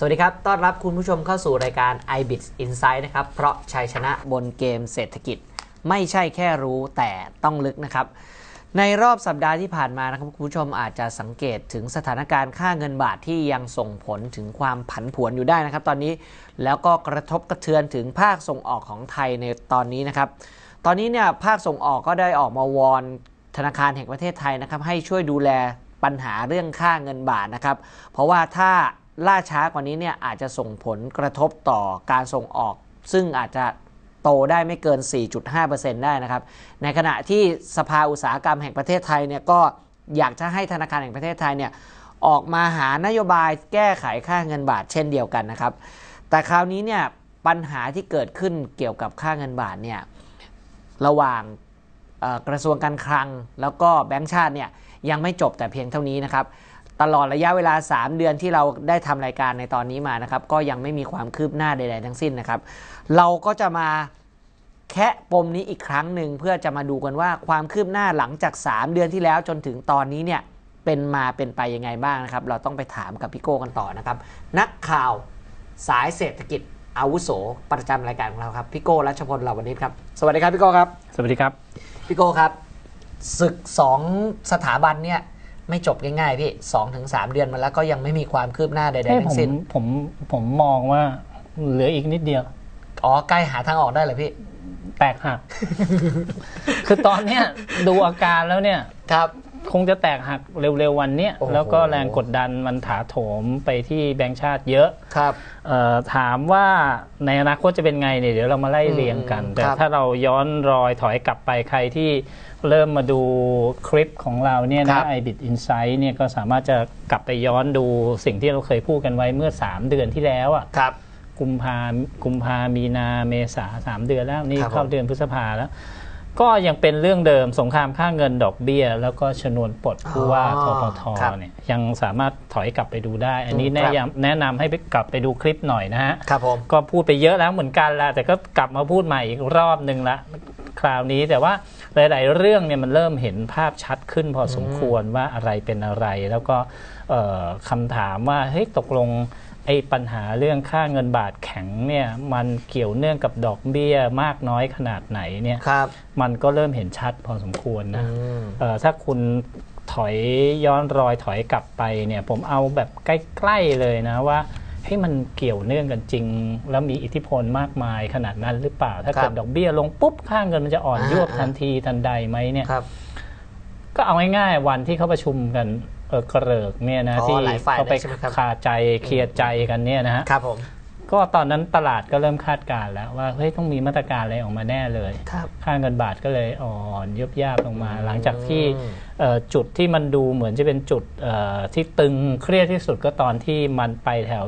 วัสดีครับต้อนรับคุณผู้ชมเข้าสู่รายการ iBits Insight นะครับเพราะชัยชนะบนเกมเศรษฐกิจไม่ใช่แค่รู้แต่ต้องลึกนะครับในรอบสัปดาห์ที่ผ่านมานะครับคุณผู้ชมอาจจะสังเกตถึงสถานการณ์ค่าเงินบาทที่ยังส่งผลถึงความผันผวนอยู่ได้นะครับตอนนี้แล้วก็กระทบกระเทือนถึงภาคส่งออกของไทยในตอนนี้นะครับตอนนี้เนี่ยภาคส่งออกก็ได้ออกมาวอนธนาคารแห่งประเทศไทยนะครับให้ช่วยดูแลปัญหาเรื่องค่าเงินบาทนะครับเพราะว่าถ้าล่าช้ากว่านี้เนี่ยอาจจะส่งผลกระทบต่อการส่งออกซึ่งอาจจะโตได้ไม่เกิน 4.5% ได้นะครับในขณะที่สภาอุตสาหกรรมแห่งประเทศไทยเนี่ยก็อยากจะให้ธนาคารแห่งประเทศไทยเนี่ยออกมาหานโยบายแก้ไขค่าเงินบาทเช่นเดียวกันนะครับแต่คราวนี้เนี่ยปัญหาที่เกิดขึ้นเกี่ยวกับค่าเงินบาทเนี่ยระหว่างกระทรวงการคลังแล้วก็แบงก์ชาติเนี่ยยังไม่จบแต่เพียงเท่านี้นะครับตลอดระยะเวลา3เดือนที่เราได้ทำรายการในตอนนี้มานะครับก็ยังไม่มีความคืบหน้าใดๆทั้งสิ้นนะครับเราก็จะมาแคะปมนี้อีกครั้งหนึ่งเพื่อจะมาดูกันว่าความคืบหน้าหลังจาก3เดือนที่แล้วจนถึงตอนนี้เนี่ยเป็นไปยังไงบ้างนะครับเราต้องไปถามกับพี่โก้กันต่อนะครับนักข่าวสายเศรษฐกิจอาวุโสประจำรายการของเราครับพี่โก้รัชพลเหล่าวณิชครับสวัสดีครับพี่โก้ครับสวัสดีครับพี่โก้ครับศึก2สถาบันเนี่ยไม่จบง่ายๆพี่ 2-3 เดือนมาแล้วก็ยังไม่มีความคืบหน้าใดๆทั้งสิ้นผมมองว่าเหลืออีกนิดเดียวใกล้หาทางออกได้เลยพี่แตกหัก คือตอนเนี้ยดูอาการแล้วเนี่ยครับคงจะแตกหักเร็วๆวันเนี้ยแล้วก็แรงกดดันมันถาโถมไปที่แบงก์ชาติเยอะครับถามว่าในอนาคตจะเป็นไงเนี่ยเดี๋ยวเรามาไล่เรียงกันแต่ถ้าเราย้อนรอยถอยกลับไปใครที่เริ่มมาดูคลิปของเราเนี่ยนะ iBits Insight เนี่ยก็สามารถจะกลับไปย้อนดูสิ่งที่เราเคยพูดกันไว้เมื่อ3เดือนที่แล้วอ่ะกุมภามีนาเมษา3เดือนแล้วนี่เข้าเดือนพฤษภาแล้วก็ยังเป็นเรื่องเดิมสงครามค่าเงินดอกเบี้ยแล้วก็ชนวนปลดผู้ว่าธปทเนี่ยยังสามารถถอยกลับไปดูได้อันนี้แนะนำให้ไปกลับไปดูคลิปหน่อยนะฮะก็พูดไปเยอะแล้วเหมือนกันละแต่ก็กลับมาพูดใหม่อีกรอบนึงละคราวนี้แต่ว่าหลายๆเรื่องเนี่ยมันเริ่มเห็นภาพชัดขึ้นพอสมควรว่าอะไรเป็นอะไรแล้วก็คำถามว่าเฮ้ยตกลงไอ้ปัญหาเรื่องค่าเงินบาทแข็งเนี่ยมันเกี่ยวเนื่องกับดอกเบี้ยมากน้อยขนาดไหนเนี่ยมันก็เริ่มเห็นชัดพอสมควรนะถ้าคุณถอยย้อนรอยถอยกลับไปเนี่ยผมเอาแบบใกล้ๆเลยนะว่าให้มันเกี่ยวเนื่องกันจริงแล้วมีอิทธิพลมากมายขนาดนั้นหรือเปล่าถ้าเกิดดอกเบี้ยลงปุ๊บค่าเงินมันจะอ่อนยวบทันทีทันใดไหมเนี่ยก็เอาง่ายๆวันที่เขาประชุมกันกระเริกเนี่ยนะที่เขาไปคาใจเคลียร์ใจกันเนี่ยนะฮะก็ตอนนั้นตลาดก็เริ่มคาดการณ์แล้วว่าเฮ้ยต้องมีมาตรการอะไรออกมาแน่เลยค่าเงินบาทก็เลยอ่อนยุบย่าลงมาหลังจากที่จุดที่มันดูเหมือนจะเป็นจุดที่ตึงเครียดที่สุดก็ตอนที่มันไปแถว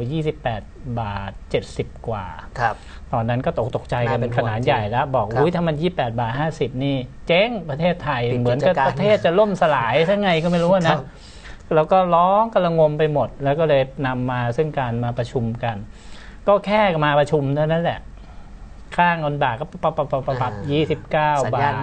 28 บาท 70 กว่าตอนนั้นก็ตกใจกันเป็นขนาดใหญ่แล้วบอกอุ้ยถ้ามัน28 บาท 50นี่เจ๊งประเทศไทยเหมือนกับประเทศจะล่มสลายซะไงก็ไม่รู้นะแล้วก็ร้องกระงมไปหมดแล้วก็เลยนำมาซึ่งการมาประชุมกันก็แค่มาประชุมเท่านั้นแหละค่าเงินบาทก็ปับ29 บาท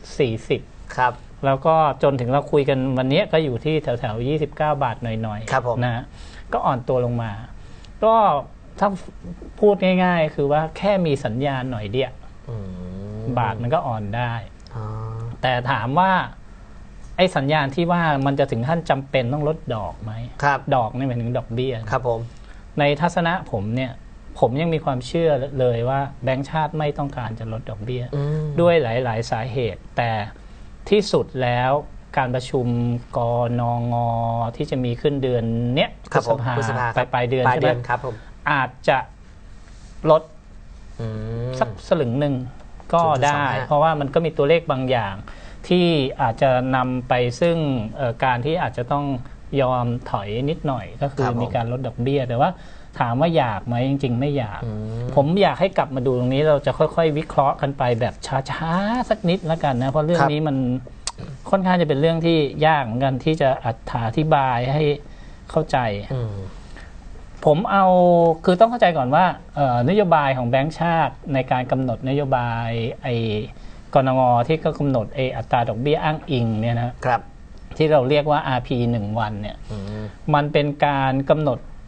40 ครับแล้วก็จนถึงเราคุยกันวันนี้ก็อยู่ที่แถว29 บาทหน่อยๆนะก็อ่อนตัวลงมาก็ถ้าพูดง่ายๆคือว่าแค่มีสัญญาณหน่อยเดียวบาทมันก็อ่อนได้แต่ถามว่าไอ้สัญญาณที่ว่ามันจะถึงขั้นจำเป็นต้องลดดอกไหมดอกนี่หมายถึงดอกเบี้ยครับผมในทัศนะผมเนี่ยผมยังมีความเชื่อเลยว่าแบงก์ชาติไม่ต้องการจะลดดอกเบี้ยด้วยหลายๆสาเหตุแต่ที่สุดแล้วการประชุมกนงที่จะมีขึ้นเดือนเนี้ยพฤษภาปลายเดือนใช่ไหมอาจจะลดสักสลึงหนึ่งก็ได้เพราะว่ามันก็มีตัวเลขบางอย่างที่อาจจะนำไปซึ่งการที่อาจจะต้องยอมถอยนิดหน่อยก็คือมีการลดดอกเบี้ยแต่ว่าถามว่าอยากไหมจริงๆไม่อยากผมอยากให้กลับมาดูตรงนี้เราจะค่อยๆวิเคราะห์กันไปแบบช้าๆสักนิดแล้วกันนะเพราะเรื่องนี้มันค่อนข้างจะเป็นเรื่องที่ยากเหมือนกันที่จะอธิบายให้เข้าใจผมคือต้องเข้าใจก่อนว่านโยบายของแบงก์ชาติในการกำหนดนโยบายกนงที่ก็กำหนดอัตราดอกเบี้ยอ้างอิงเนี่ยนะครับที่เราเรียกว่า RP 1 วันเนี่ยมันเป็นการกำหนด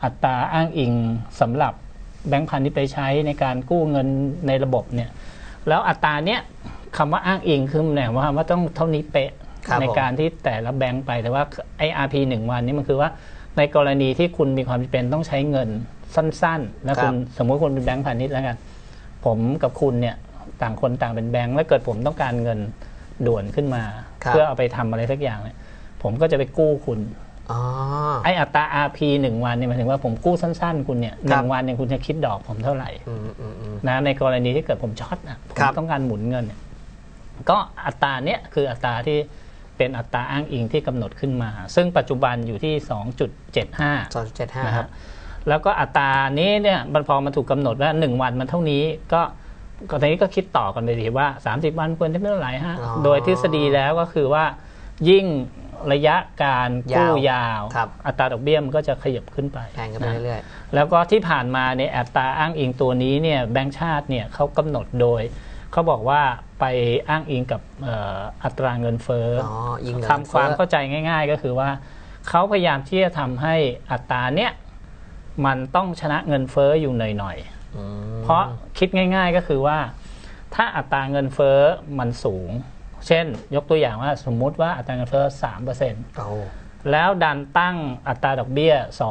อัตราอ้างอิงสำหรับแบงก์พาณิชย์ไปใช้ในการกู้เงินในระบบเนี่ยแล้วอัตราเนี้ยคำว่าอ้างอิงคือหมายว่าต้องเท่านี้เป๊ะในการที่แต่ละแบงก์ไปแต่ว่าไอ้ RP 1 วันนี้มันคือว่าในกรณีที่คุณมีความจำเป็นต้องใช้เงินสั้นๆแล้วคุณสมมติคุณเป็นแบงก์พาณิชย์แล้วกันผมกับคุณเนี่ยต่างคนต่างเป็นแบงก์แล้วเกิดผมต้องการเงินด่วนขึ้นมาเพื่อเอาไปทำอะไรสักอย่างเนี่ยผมก็จะไปกู้คุณไออัตรา RP 1 วันเนี่ยหมายถึงว่าผมกู้สั้นๆคุณเนี่ย1 วันเนี่ยคุณจะคิดดอกผมเท่าไหร่นะในกรณีที่เกิดผมช็อตนะผมต้องการหมุนเงินเนี่ยก็อัตราเนี้ยคืออัตราที่เป็นอัตราอ้างอิงที่กำหนดขึ้นมาซึ่งปัจจุบันอยู่ที่ 2.75 นะครับแล้วก็อัตรานี้เนี่ยพอมาถูกกำหนดว่า1 วันมันเท่านี้ก็ตอนนี้ก็คิดต่อกันไปดีว่า30 วันควรจะเท่าไหร่ฮะโดยทฤษฎีแล้วก็คือว่ายิ่งระยะการกู้ยาวอัตราดอกเบี้ยมันก็จะขยับขึ้นไปแพงขึ้นไปเรื่อยๆแล้วก็ที่ผ่านมาในอัตราอ้างอิงตัวนี้เนี่ยแบงก์ชาติเนี่ยเขากำหนดโดยเขาบอกว่าไปอ้างอิงกับอัตราเงินเฟ้อทำความเข้าใจง่ายๆก็คือว่าเขาพยายามที่จะทำให้อัตราเนี้ยมันต้องชนะเงินเฟ้ออยู่หน่อยๆเพราะคิดง่ายๆก็คือว่าถ้าอัตราเงินเฟ้อมันสูงเช่นยกตัวอย่างว่าสมมุติว่าอัตราเงินเฟ้อ 3% แล้วดันตั้งอัตราดอกเบี้ย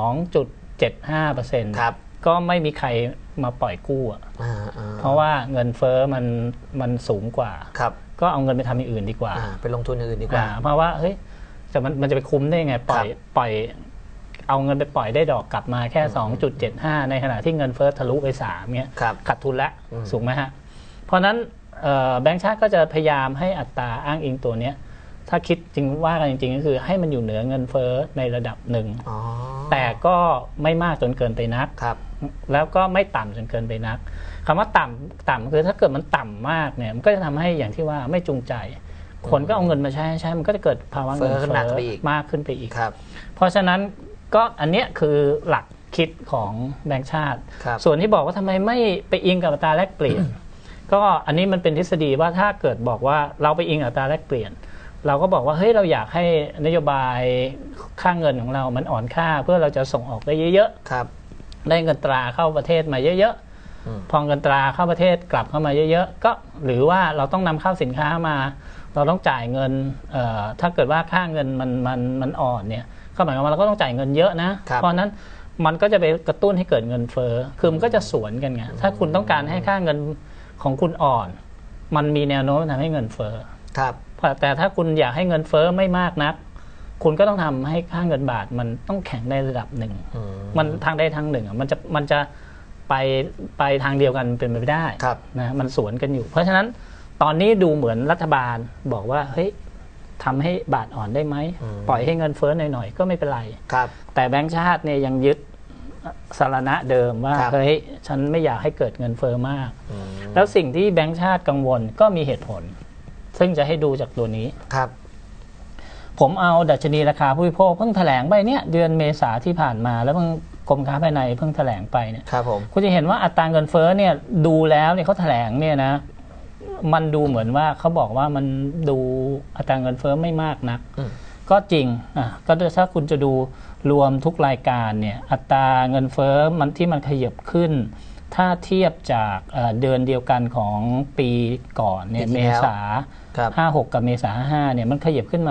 2.75% ครับก็ไม่มีใครมาปล่อยกู้เพราะว่าเงินเฟ้อมันสูงกว่าก็เอาเงินไปทำอย่างอื่นดีกว่าไปลงทุนอื่นดีกว่าเพราะว่าเฮ้ยแต่มันจะไปคุ้มได้ไงปล่อยเอาเงินไปปล่อยได้ดอกกลับมาแค่ 2.75 ในขณะที่เงินเฟ้อทะลุไป3เงี้ยขาดทุนแล้วสูงไหมฮะเพราะนั้นแบงก์ชาติก็จะพยายามให้อัตราอ้างอิงตัวนี้ถ้าคิดจริงว่ากันจริงๆก็คือให้มันอยู่เหนือเงินเฟ้อในระดับหนึ่งแต่ก็ไม่มากจนเกินไปนักแล้วก็ไม่ต่ำจนเกินไปนักคำว่าต่ำคือถ้าเกิดมันต่ำมากเนี่ยมันก็จะทำให้อย่างที่ว่าไม่จูงใจคนก็เอาเงินมาใช้มันก็จะเกิดภาวะเงินเฟ้อมากขึ้นไปอีกเพราะฉะนั้นก็อันเนี้ยคือหลักคิดของแบงก์ชาติส่วนที่บอกว่าทำไมไม่ไปอิงกับอัตราแลกเปลี่ยนก็อันนี้มันเป็นทฤษฎีว่าถ้าเกิดบอกว่าเราไปอิงอัตราแลกเปลี่ยนเราก็บอกว่าเฮ้ยเราอยากให้นโยบายค่าเงินของเรามันอ่อนค่าเพื่อเราจะส่งออกได้เยอะๆได้เงินตราเข้าประเทศมาเยอะๆพอเงินตราเข้าประเทศกลับเข้ามาเยอะๆก็หรือว่าเราต้องนำเข้าสินค้ามาเราต้องจ่ายเงินถ้าเกิดว่าค่าเงินมันอ่อนเนี่ยก็หมายความว่าเราก็ต้องจ่ายเงินเยอะนะเพราะนั้นมันก็จะไปกระตุ้นให้เกิดเงินเฟ้อคือมันก็จะสวนกันไงถ้าคุณต้องการให้ค่าเงินของคุณอ่อนมันมีแนวโน้มทำให้เงินเฟ้อแต่ถ้าคุณอยากให้เงินเฟ้อไม่มากนักคุณก็ต้องทำให้ค่าเงินบาทมันต้องแข็งในระดับหนึ่งมันทางใดทางหนึ่งมันจะไปทางเดียวกันเป็นไปไม่ได้นะมันสวนกันอยู่เพราะฉะนั้นตอนนี้ดูเหมือนรัฐบาลบอกว่าเฮ้ยทำให้บาทอ่อนได้ไหมปล่อยให้เงินเฟ้อหน่อยๆก็ไม่เป็นไรแต่แบงก์ชาติเนี่ยยังยึดสารณะเดิมว่าเฮ้ยฉันไม่อยากให้เกิดเงินเฟ้อมากแล้วสิ่งที่แบงก์ชาติกังวลก็มีเหตุผลซึ่งจะให้ดูจากตัวนี้ผมเอาดัชนีราคาผู้บริโภคเพิ่งแถลงไปเนี่ยเดือนเมษาที่ผ่านมาแล้วเพิ่งกรมค้าภายในเพิ่งแถลงไปเนี่ยคุณจะเห็นว่าอัตราเงินเฟ้อเนี่ยดูแล้วเนี่ยเขาแถลงเนี่ยนะมันดูเหมือนว่าเขาบอกว่ามันดูอัตราเงินเฟ้อไม่มากนักก็จริงก็ถ้าคุณจะดูรวมทุกรายการเนี่ยอัตราเงินเฟ้อมันที่มันขยับขึ้นถ้าเทียบจากเดือนเดียวกันของปีก่อนเนี่ยเมษา56กับเมษา55เนี่ยมันขยับขึ้นมา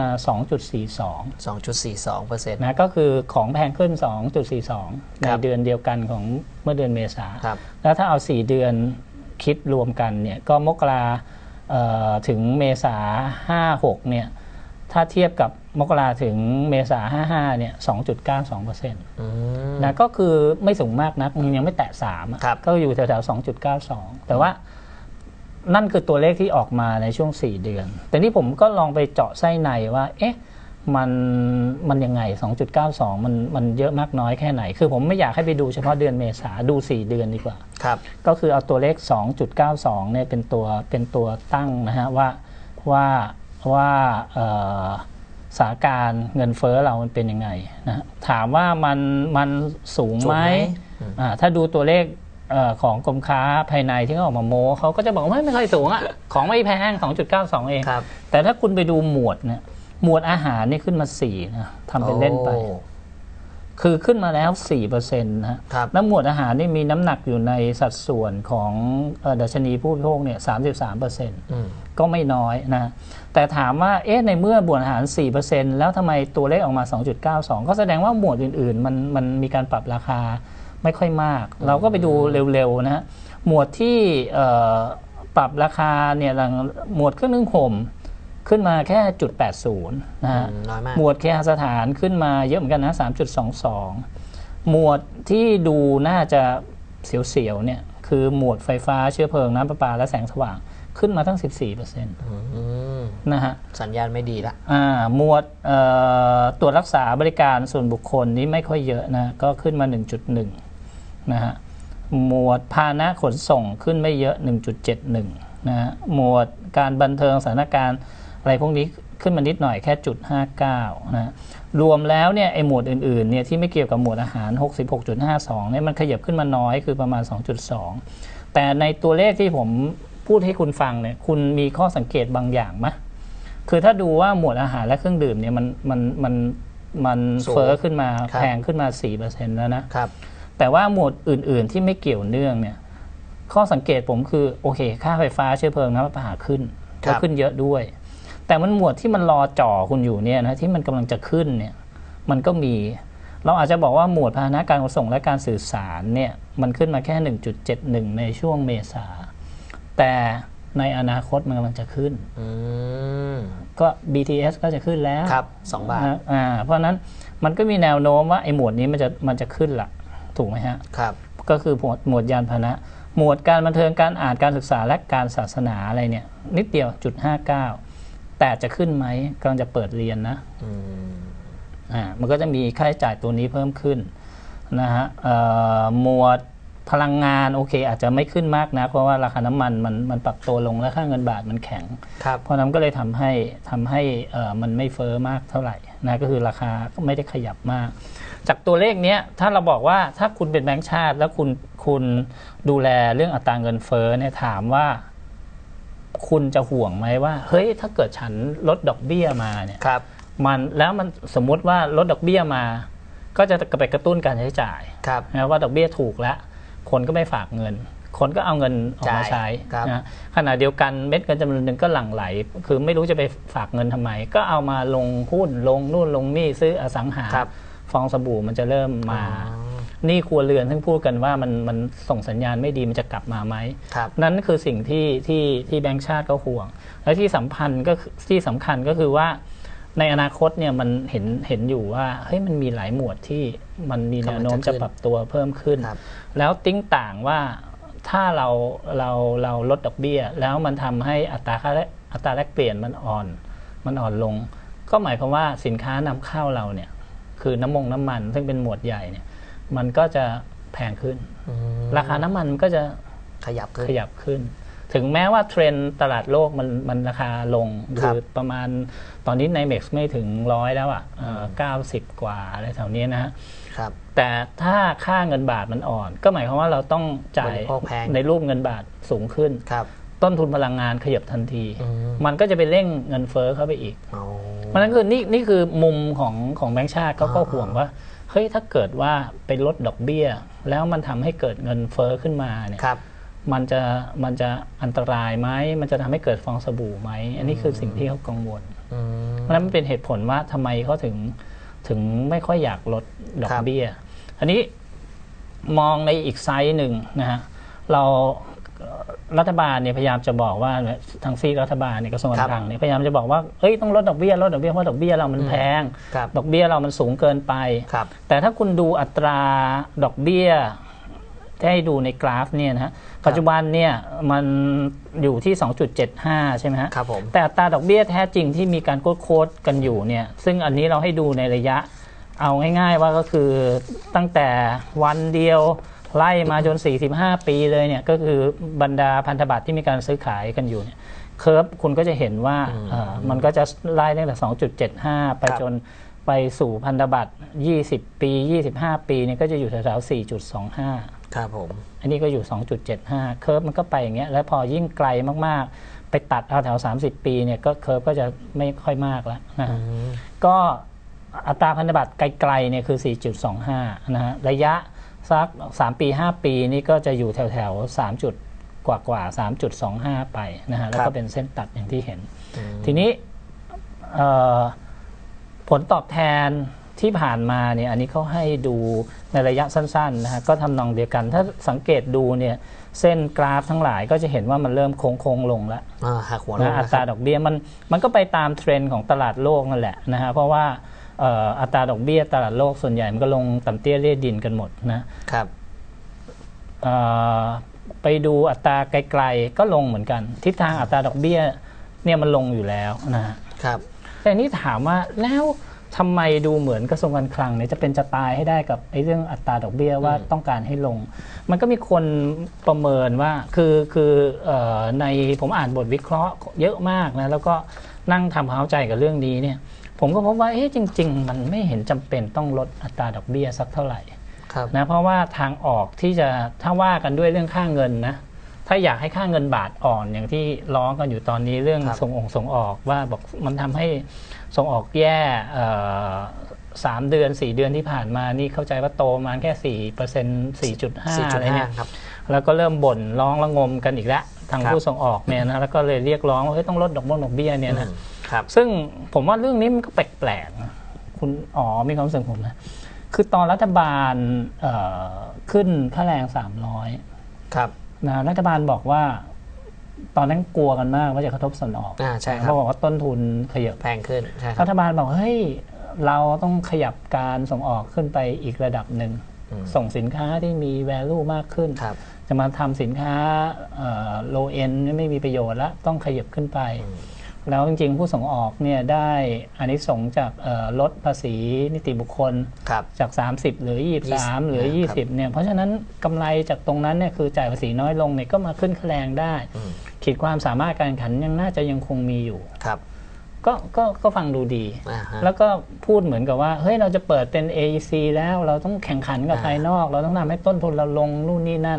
2.42% นะก็คือของแพงขึ้น 2.42 ในเดือนเดียวกันของเมื่อเดือนเมษาแล้วถ้าเอา4เดือนคิดรวมกันเนี่ยก็มกราถึงเมษา56เนี่ยถ้าเทียบกับมกราถึงเมษา55เนี่ย 2.92% นะก็คือไม่สูงมากนักยังไม่แตะ3ก็อยู่แถวๆ 2.92 แต่ว่านั่นคือตัวเลขที่ออกมาในช่วง4เดือนแต่นี่ผมก็ลองไปเจาะไส้ในว่าเอ๊ะมันยังไง 2.92 มันเยอะมากน้อยแค่ไหนคือผมไม่อยากให้ไปดูเฉพาะเดือนเมษาดู4เดือนดีกว่าก็คือเอาตัวเลข 2.92 เนี่ยเป็นตัวตั้งนะฮะว่าสถานการณ์เงินเฟ้อเรามันเป็นยังไงนะถามว่ามันสูงไหมถ้าดูตัวเลขของกรมค้าภายในที่เขาออกมาโม้เขาก็จะบอกว่าไม่ค่อยสูงอ่ะของไม่แพง 2.92 เองแต่ถ้าคุณไปดูหมวดเนี่ยหมวดอาหารนี่ขึ้นมา4นะทำเป็นเล่นไปคือขึ้นมาแล้ว 4% นะครับแล้วหมวดอาหารนี่มีน้ำหนักอยู่ในสัดส่วนของดัชนีผู้บริโภคเนี่ย 33%ก็ไม่น้อยนะแต่ถามว่าในเมื่อหมวดอาหาร 4% แล้วทำไมตัวเลขออกมา 2.92 ก็แสดงว่าหมวดอื่นๆมันมีการปรับราคาไม่ค่อยมากเราก็ไปดูเร็วๆนะหมวดที่ปรับราคาเนี่ยหมวดเครื่องนึ่งห่มขึ้นมาแค่ 0.80 นะฮะหมวดเคหสถานขึ้นมาเยอะเหมือนกันนะ 3.22 หมวดที่ดูน่าจะเสียวๆเนี่ยคือหมวดไฟฟ้าเชื้อเพลิงน้ำประปาและแสงสว่างขึ้นมาตั้ง 14% นะฮะสัญญาณไม่ดีละหมวดตรวจรักษาบริการส่วนบุคคลนี้ไม่ค่อยเยอะนะก็ขึ้นมา 1.1 นะฮะหมวดพาหนะขนส่งขึ้นไม่เยอะ 1.71 นะฮะหมวดการบันเทิงสถานการณ์อะไรพวกนี้ขึ้นมานิดหน่อยแค่ 0.59 นะรวมแล้วเนี่ยไอ้หมวดอื่นๆเนี่ยที่ไม่เกี่ยวกับหมวดอาหาร 66.52 เนี่ยมันขยับขึ้นมาน้อยคือประมาณ 2.2 แต่ในตัวเลขที่ผมพูดให้คุณฟังเนี่ยคุณมีข้อสังเกตบางอย่างไหมคือถ้าดูว่าหมวดอาหารและเครื่องดื่มเนี่ยมันเฟ้อขึ้นมาแพงขึ้นมา 4% แล้วนะครับแต่ว่าหมวดอื่นๆที่ไม่เกี่ยวเนื่องเนี่ยข้อสังเกตผมคือโอเคค่าไฟฟ้าเชื้อเพลิงน้ำประปาขึ้นก็ขึ้นเยอะด้วยแต่มันหมวดที่มันรอจ่อคุณอยู่เนี่ยนะที่มันกำลังจะขึ้นเนี่ยมันก็มีเราอาจจะบอกว่าหมวดพาหนะการขนส่งและการสื่อสารเนี่ยมันขึ้นมาแค่ 1.71 ในช่วงเมษาแต่ในอนาคตมันกำลังจะขึ้นก็ BTS ก็จะขึ้นแล้วครับ2 บาทเพราะนั้นมันก็มีแนวโน้มว่าไอ้หมวดนี้มันจะขึ้นละถูกไหมฮะครับก็คือหมวดยานพาหนะหมวดการบันเทิงการอ่านการศึกษาและการศาสนาอะไรเนี่ยนิดเดียว 0.59 แต่จะขึ้นไหมกำลังจะเปิดเรียนนะมันก็จะมีค่าใช้จ่ายตัวนี้เพิ่มขึ้นนะฮะหมวดพลังงานโอเคอาจจะไม่ขึ้นมากนะเพราะว่าราคาน้ำมันปรับตัวลงและค่าเงินบาทมันแข็งเพราะนั้นก็เลยทำให้มันไม่เฟ้อมากเท่าไหร่นะก็คือราคาไม่ได้ขยับมากจากตัวเลขนี้ถ้าเราบอกว่าถ้าคุณเป็นแบงก์ชาติแล้วคุณดูแลเรื่องอัตราเงินเฟ้อเนี่ยถามว่าคุณจะห่วงไหมว่าเฮ้ยถ้าเกิดฉันลดดอกเบี้ยมาเนี่ยมันสมมุติว่าลดดอกเบี้ยมาก็จะไปกระตุ้นการใช้จ่ายนะว่าดอกเบี้ยถูกแล้วคนก็ไม่ฝากเงินคนก็เอาเงินออกมาใช้นะขณะเดียวกันเม็ดเงินจำนวนหนึ่งก็หลั่งไหลคือไม่รู้จะไปฝากเงินทำไมก็เอามาลงหุ้นลงนู่นลงนี่ซื้ออสังหาฟองสบู่มันจะเริ่มมานี่ครัวเรือนที่พูดกันว่ามันส่งสัญญาณไม่ดีมันจะกลับมาไหมนั้นคือสิ่งที่แบงก์ชาติก็ห่วงและที่สำคัญก็คือว่าในอนาคตเนี่ยมันเห็นอยู่ว่าเฮ้ยมันมีหลายหมวดที่มันมีแนวโน้มจะปรับตัวเพิ่มขึ้นแล้วติ้งต่างว่าถ้าเราลดดอกเบี้ยแล้วมันทำให้อัตราแลกเปลี่ยนมันอ่อนลงก็หมายความว่าสินค้านำเข้าเราเนี่ยคือน้ำมันซึ่งเป็นหมวดใหญ่เนี่ยมันก็จะแพงขึ้นราคาน้ำมันก็จะขยับขึ้นถึงแม้ว่าเทรนด์ตลาดโลกมันราคาลงคือประมาณตอนนี้ใน MEX ไม่ถึง100แล้ว90กว่าอะไรแถวนี้นะฮะแต่ถ้าค่าเงินบาทมันอ่อนก็หมายความว่าเราต้องจ่ายในรูปเงินบาทสูงขึ้นต้นทุนพลังงานขยับทันทีมันก็จะไปเร่งเงินเฟ้อเข้าไปอีกเพราะนั้นคือนี่คือมุมของแบงก์ชาติก็ห่วงว่าเฮ้ยถ้าเกิดว่าไปลดดอกเบี้ยแล้วมันทำให้เกิดเงินเฟ้อขึ้นมาเนี่ยมันจะอันตรายไหมมันจะทำให้เกิดฟองสบู่ไหมอันนี้คือสิ่งที่เขากังวลเพราะนั้นมันเป็นเหตุผลว่าทำไมเขาถึงไม่ค่อยอยากลดดอกเบี้ยอันนี้มองในอีกไซส์หนึ่งนะฮะรัฐบาลเนี่ยพยายามจะบอกว่าทางซีรัฐบาลเนี่ยกระทรวงการคลังเนี่ยพยายามจะบอกว่าเฮ้ยต้องลดดอกเบี้ยเพราะดอกเบี้ยเรามันแพงดอกเบี้ยเรามันสูงเกินไปแต่ถ้าคุณดูอัตราดอกเบี้ยให้ดูในกราฟเนี่ยนะฮะปัจจุบันเนี่ยมันอยู่ที่ 2.75 ใช่ไหมฮะแต่อัตราดอกเบี้ยแท้จริงที่มีการโค้ดกันอยู่เนี่ยซึ่งอันนี้เราให้ดูในระยะเอาง่ายๆว่าก็คือตั้งแต่วันเดียวไล่มาจน45ปีเลยเนี่ยก็คือบรรดาพันธบัตรที่มีการซื้อขายกันอยู่เนี่ยเคอร์ฟคุณก็จะเห็นว่ามันก็จะไล่ตั้งแต่ 2.75 ไปจนไปสู่พันธบัตร20ปี25ปีเนี่ยก็จะอยู่แถวๆ 4.25 ครับผมอันนี้ก็อยู่ 2.75 เคอร์ฟมันก็ไปอย่างเงี้ยแล้วพอยิ่งไกลมากๆไปตัดเอาแถว30ปีเนี่ยก็เคอร์ฟก็จะไม่ค่อยมากแล้วนะก็อัตราพันธบัตรไกลๆเนี่ยคือ 4.25 นะฮะระยะสัก3 ปี 5 ปีนี่ก็จะอยู่แถวๆ3จุดกว่า 3.25 ไปนะฮะแล้วก็เป็นเส้นตัดอย่างที่เห็นทีนี้ผลตอบแทนที่ผ่านมาเนี่ยอันนี้เขาให้ดูในระยะสั้นๆนะฮะก็ทำนองเดียวกันถ้าสังเกตดูเนี่ยเส้นกราฟทั้งหลายก็จะเห็นว่ามันเริ่มโค้งลงแล้วหักหัวลงอัตราดอกเบี้ยมันก็ไปตามเทรนด์ของตลาดโลกนั่นแหละนะฮะเพราะว่าอัตราดอกเบี้ยตลาดโลกส่วนใหญ่มันก็ลงต่ำเตี้ยเลี่ยดินกันหมดนะครับไปดูอัตราไกลๆก็ลงเหมือนกันทิศทางอัตราดอกเบี้ยเนี่ยมันลงอยู่แล้วนะครับแต่นี่ถามว่าแล้วทำไมดูเหมือนกระทรวงการคลังเนี่ยจะเป็นจะตายให้ได้กับไอ้เรื่องอัตราดอกเบี้ยว่าต้องการให้ลงมันก็มีคนประเมินว่าคือในผมอ่านบทวิเคราะห์เยอะมากนะแล้วก็นั่งทำความเข้าใจกับเรื่องนี้เนี่ยผมก็พบว่าจริงๆมันไม่เห็นจำเป็นต้องลดอัตราดอกเบี้ยสักเท่าไหร่นะเพราะว่าทางออกที่จะถ้าว่ากันด้วยเรื่องค่าเงินนะถ้าอยากให้ค่าเงินบาทอ่อนอย่างที่ร้องกันอยู่ตอนนี้เรื่องส่งออกว่าบอกมันทำให้ส่งออกแย่3 เดือน 4 เดือนที่ผ่านมานี่เข้าใจว่าโตมาแค่ 4% 4.5 อะไรเนี่ยแล้วก็เริ่มบ่นร้องระงมกันอีกแล้วทางผู้ส่งออกเนี่ยนะแล้วก็เลยเรียกร้องว่าต้องลดดอกเบี้ยเนี่ยนะซึ่งผมว่าเรื่องนี้มันก็แปลกๆคุณมีความรู้สึกผมนะคือตอนรัฐบาลขึ้นค่าแรง300ครับนะรัฐบาลบอกว่าตอนนั้นกลัวกันมากว่าจะกระทบส่งออกใช่ครับเขาบอกว่าต้นทุนขยับแพงขึ้นรัฐบาลบอกเฮ้ยเราต้องขยับการส่งออกขึ้นไปอีกระดับหนึ่งส่งสินค้าที่มี value มากขึ้นจะมาทำสินค้าlow end ไม่มีประโยชน์แล้วต้องขยับขึ้นไปแล้วจริงๆผู้ส่งออกเนี่ยได้อานิสงส์จากลดภาษีนิติบุคคลจาก30เหลือ23เหลือ20เนี่ยเพราะฉะนั้นกำไรจากตรงนั้นเนี่ยคือจ่ายภาษีน้อยลงเนี่ยก็มาขึ้นค่าแรงได้ขีดความสามารถการแข่งขันยังคงมีอยู่ก็ฟังดูดีแล้วก็พูดเหมือนกับว่าเฮ้ยเราจะเปิดเป็น AEC แล้วเราต้องแข่งขันกับภายนอกเราต้องทำให้ต้นทุนเราลงนู่นนี่นั่น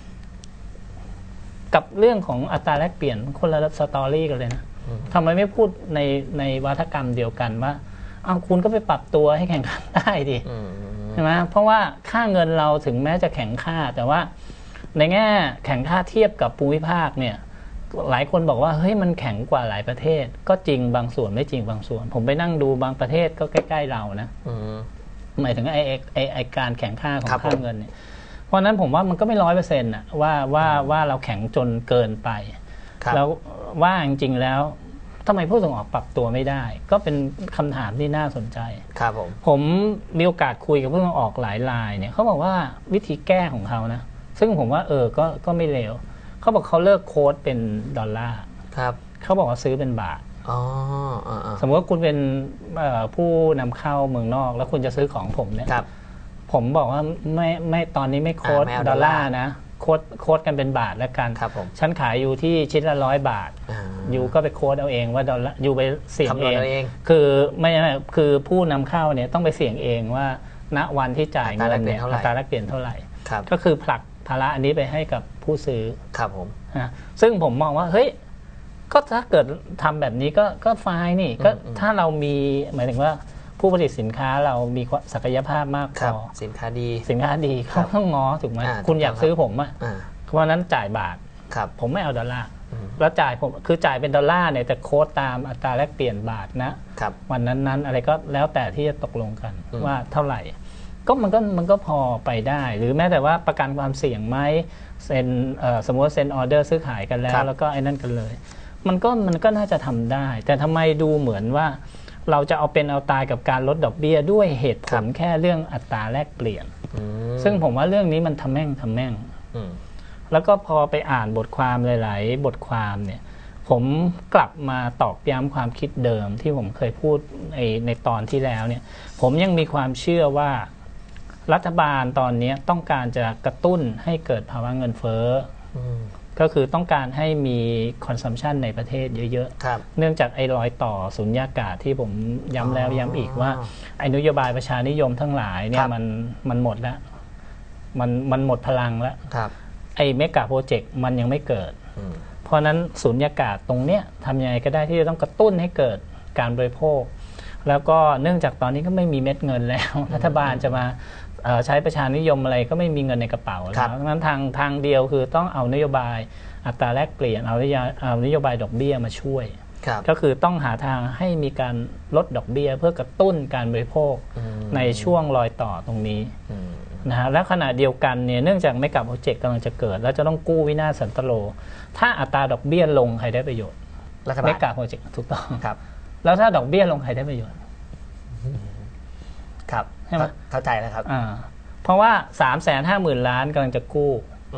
กับเรื่องของอัตราแลกเปลี่ยนคนละสตอรี่กันเลยนะทำไมไม่พูดในวาทกรรมเดียวกันว่าคุณก็ไปปรับตัวให้แข่งขันได้ดิใช่ไหมเพราะว่าค่าเงินเราถึงแม้จะแข็งค่าแต่ว่าในแง่แข็งค่าเทียบกับภูมิภาคเนี่ยหลายคนบอกว่าเฮ้ยมันแข็งกว่าหลายประเทศก็จริงบางส่วนไม่จริงบางส่วนผมไปนั่งดูบางประเทศก็ใกล้ๆเรานะหมายถึงไอการแข็งค่าของค่าเงินเนี่ยเพราะนั้นผมว่ามันก็ไม่100%นะว่าเราแข็งจนเกินไปแล้วว่าจริงๆแล้วทำไมผู้ส่งออกปรับตัวไม่ได้ก็เป็นคำถามที่น่าสนใจครับผมมีโอกาสคุยกับผู้ส่งออกหลายรายเนี่ยเขาบอกว่าวิธีแก้ของเขานะซึ่งผมว่าก็ไม่เลวเขาบอกเขาเลิกโค้ดเป็นดอลลาร์ครับเขาบอกว่าซื้อเป็นบาทสมมติว่าคุณเป็นผู้นำเข้าเมืองนอกแล้วคุณจะซื้อของผมเนี่ยผมบอกว่าไม่ตอนนี้ไม่โค้ดดอลลาร์นะโค้ดกันเป็นบาทแล้วกันฉันขายอยู่ที่ชิ้นละ100 บาทอยู่ก็ไปโค้ดเอาเองว่าดอลลาร์อยู่ไปเสี่ยงเองคือไม่คือผู้นำเข้าเนี่ยต้องไปเสี่ยงเองว่าณวันที่จ่ายเงินเนี่ยอัตราแลกเปลี่ยนเท่าไหร่ก็คือผลักภาระอันนี้ไปให้กับผู้ซื้อครับผมซึ่งผมมองว่าเฮ้ยก็ถ้าเกิดทำแบบนี้ก็ไฟล์นี่ก็ถ้าเรามีหมายถึงว่าผู้ผลิตสินค้าเรามีศักยภาพมากพอสินค้าดีเขาต้องง้อถูกไหมคุณอยากซื้อผมเพราะนั้นจ่ายบาทผมไม่เอาดอลลาร์แล้วจ่ายผมคือจ่ายเป็นดอลลาร์เนี่ยแต่โค้ดตามอัตราแลกเปลี่ยนบาทนะวันนั้นอะไรก็แล้วแต่ที่จะตกลงกันว่าเท่าไหร่ก็มันก็พอไปได้หรือแม้แต่ว่าประกันความเสี่ยงไหมเซ็นสมมติว่าเซ็นออเดอร์ซื้อขายกันแล้วก็ไอ้นั่นกันเลยมันก็น่าจะทำได้แต่ทำไมดูเหมือนว่าเราจะเอาเป็นเอาตายกับการลดดอกเบี้ยด้วยเหตุผลแค่เรื่องอัตราแลกเปลี่ยนซึ่งผมว่าเรื่องนี้มันทำแม่งแล้วก็พอไปอ่านบทความหลายๆบทความเนี่ยผมกลับมาตอกย้ำความคิดเดิมที่ผมเคยพูดในตอนที่แล้วเนี่ยผมยังมีความเชื่อว่ารัฐบาลตอนนี้ต้องการจะกระตุ้นให้เกิดภาวะเงินเฟ้อก็คือต้องการให้มีคอนซัมชันในประเทศเยอะๆเนื่องจากไอ้รอยต่อสุญญากาศที่ผมย้ำแล้วย้ำอีกว่าไอ้นโยบายประชานิยมทั้งหลายเนี่ยมันหมดแล้วมันหมดพลังแล้วไอ้เมกะโปรเจกต์มันยังไม่เกิดเพราะนั้นสุญญากาศตรงเนี้ยทำยังไงก็ได้ที่จะต้องกระตุ้นให้เกิดการบริโภคแล้วก็เนื่องจากตอนนี้ก็ไม่มีเม็ดเงินแล้วรัฐบาลจะมาใช้ประชานิยมอะไรก็ไม่มีเงินในกระเป๋าแล้วดังนั้นทางเดียวคือต้องเอานโยบายอัตราแลกเปลี่ยนเอานโยบายดอกเบี้ยมาช่วยก็คือต้องหาทางให้มีการลดดอกเบี้ยเพื่อกระตุ้นการบริโภคในช่วงรอยต่อตรงนี้นะฮะและขณะเดียวกันเนี่ยเนื่องจากไม่กลับโปรเจกต์กำลังจะเกิดแล้วจะต้องกู้วินาศสันตโลถ้าอัตราดอกเบี้ยลงใครได้ประโยชน์ไม่กลับโปรเจกต์ถูกต้องครับแล้วถ้าดอกเบี้ยลงใครได้ประโยชน์ครับใช่ไหมเข้าใจแล้วครับเพราะว่า 350,000 ล้านกำลังจะกู้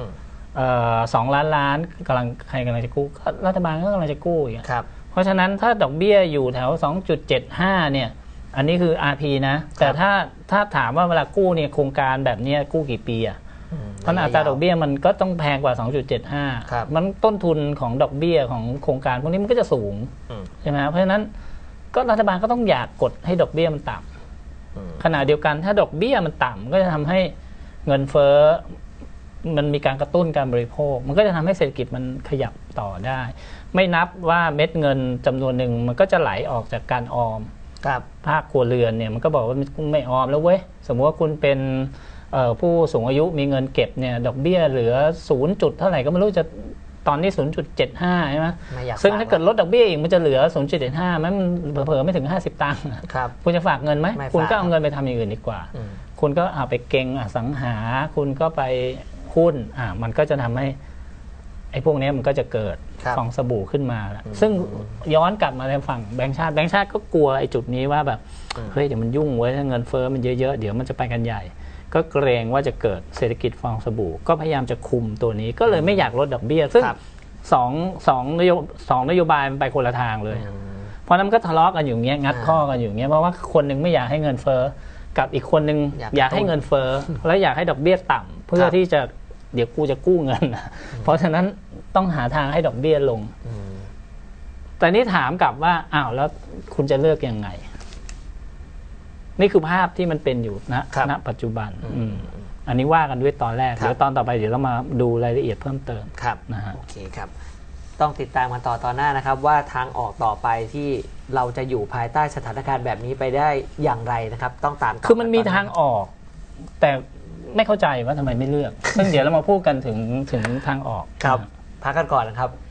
2 ล้านล้านใครกำลังจะกู้รัฐบาลก็กำลังจะกู้อีกเพราะฉะนั้นถ้าดอกเบี้ยอยู่แถว 2.75 เนี่ยอันนี้คือ RP นะแต่ถ้าถามว่าเวลากู้เนี่ยโครงการแบบนี้กู้กี่ปีอ่ะเพราะอัตราดอกเบี้ยมันก็ต้องแพงกว่า 2.75 มันต้นทุนของดอกเบี้ยของโครงการพวกนี้มันก็จะสูงใช่ไหมเพราะฉะนั้นก็รัฐบาลก็ต้องอยากกดให้ดอกเบี้ยมันต่ำขณะเดียวกันถ้าดอกเบี้ยมันต่ำก็จะทำให้เงินเฟ้อมันมีการกระตุ้นการบริโภคมันก็จะทำให้เศรษฐกิจมันขยับต่อได้ไม่นับว่าเม็ดเงินจำนวนหนึ่งมันก็จะไหลออกจากการออมภาคครัวเรือนเนี่ยมันก็บอกว่าไม่ออมแล้วเว้ยสมมติว่าคุณเป็นผู้สูงอายุมีเงินเก็บเนี่ยดอกเบี้ยเหลือ0จุดเท่าไหร่ก็ไม่รู้จะตอนนี้ 0.75 ใช่ไหมซึ่งถ้าเกิดลดดอกเบี้ยอีกมันจะเหลือ 0.75 มันเผลอๆไม่ถึง50 ตังค์คุณจะฝากเงินไหมคุณก็เอาเงินไปทำอย่างอื่นดีกว่าคุณก็เอาไปเก็งอสังหาคุณก็ไปหุ้นมันก็จะทำให้ไอ้พวกนี้มันก็จะเกิดฟองสบู่ขึ้นมาซึ่งย้อนกลับมาในฝั่งแบงก์ชาติก็กลัวไอ้จุดนี้ว่าแบบเฮ้ยเดี๋ยวมันยุ่งเว้ยถ้าเงินเฟ้อมันเยอะๆเดี๋ยวมันจะไปกันใหญ่ก็เกรงว่าจะเกิดเศรษฐกิจฟองสบู่ก็พยายามจะคุมตัวนี้ก็เลยไม่อยากลดดอกเบี้ยซึ่งสองนโยบายมันไปคนละทางเลยเพราะนั้นก็ทะเลาะกันอยู่เงี้ยงัดข้อกันอยู่เงี้ยเพราะว่าคนนึงไม่อยากให้เงินเฟ้อกับอีกคนนึงอยากให้เงินเฟ้อและอยากให้ดอกเบี้ยต่ำเพื่อที่จะเดี๋ยวกูจะกู้เงินเพราะฉะนั้นต้องหาทางให้ดอกเบี้ยลงแต่นี่ถามกลับว่าอ้าวแล้วคุณจะเลือกยังไงนี่คือภาพที่มันเป็นอยู่ณปัจจุบันอันนี้ว่ากันด้วยตอนแรกเดี๋ยวตอนต่อไปเดี๋ยวเรามาดูรายละเอียดเพิ่มเติมนะฮะโอเคครับต้องติดตามกันตอนหน้านะครับว่าทางออกต่อไปที่เราจะอยู่ภายใต้สถานการณ์แบบนี้ไปได้อย่างไรนะครับต้องตามคือมันมีทางออกแต่ไม่เข้าใจว่าทำไมไม่เลือกซึ่งเดี๋ยวเรามาพูดกันถึงทางออกครับพักกันก่อนนะครับ